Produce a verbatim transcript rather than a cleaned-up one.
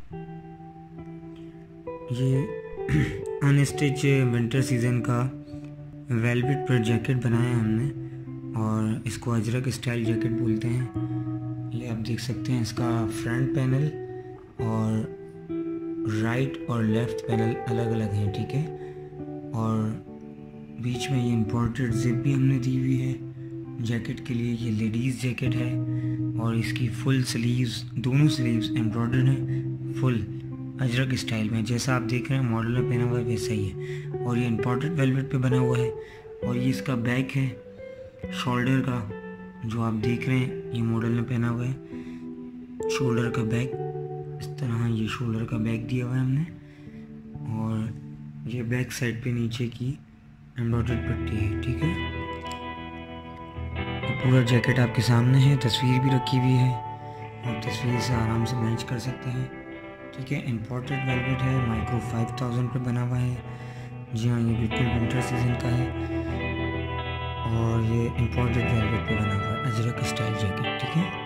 ये unstitch winter season का velvet पर जैकेट बनाया हमने और इसको अजरक स्टाइल जैकेट बोलते हैं। ये आप देख सकते हैं, इसका फ्रंट पैनल और राइट और लेफ़्ट पैनल अलग अलग हैं, ठीक है। और बीच में ये एम्ब्रॉयडर्ड जिप भी हमने दी हुई है जैकेट के लिए। ये लेडीज़ जैकेट है और इसकी फुल स्लीव्स, दोनों स्लीव्स एम्ब्रॉयडर्ड हैं फुल अजरक स्टाइल में। जैसा आप देख रहे हैं मॉडल में पहना हुआ है वैसा ही है और ये इम्पोर्टेड वेलवेट पे बना हुआ है। और ये इसका बैक है शोल्डर का, जो आप देख रहे हैं ये मॉडल में पहना हुआ है शोल्डर का बैक। इस तरह ये शोल्डर का बैक दिया हुआ है हमने और ये बैक साइड पे नीचे की एम्ब्रॉयडर्ड पट्टी है, ठीक है। ये पूरा जैकेट आपके सामने है, तस्वीर भी रखी हुई है और तस्वीर से आराम से मैच कर सकते हैं, ठीक है। इम्पोर्टेड वेलवेट है, माइक्रो फाइव थाउजेंड पे बना हुआ है। जी हाँ, ये बिल्कुल विंटर सीजन का है और ये इम्पोर्टेड वेलवेट पे बना हुआ है अजरक स्टाइल जैकेट, ठीक है।